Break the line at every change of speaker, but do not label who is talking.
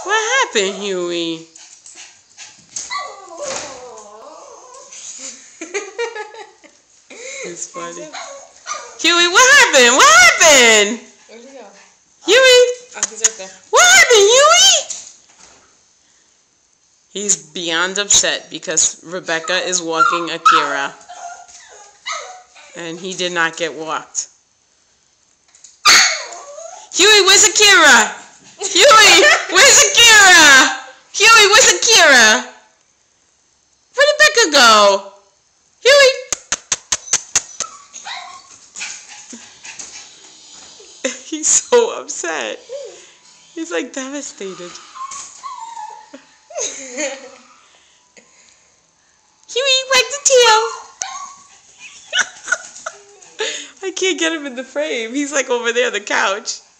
What happened, Hewie? It's funny. Hewie, what happened? What happened?
Where'd he go?
Hewie?
Oh, he's right there.
What happened, Hewie? He's beyond upset because Rebecca is walking Akira. And he did not get walked. Hewie, where's Akira? Hewie, where's Akira? Hewie, where's Akira? Where'd Rebecca go? Hewie. He's so upset. He's like devastated. Hewie, wag the tail. I can't get him in the frame. He's like over there on the couch.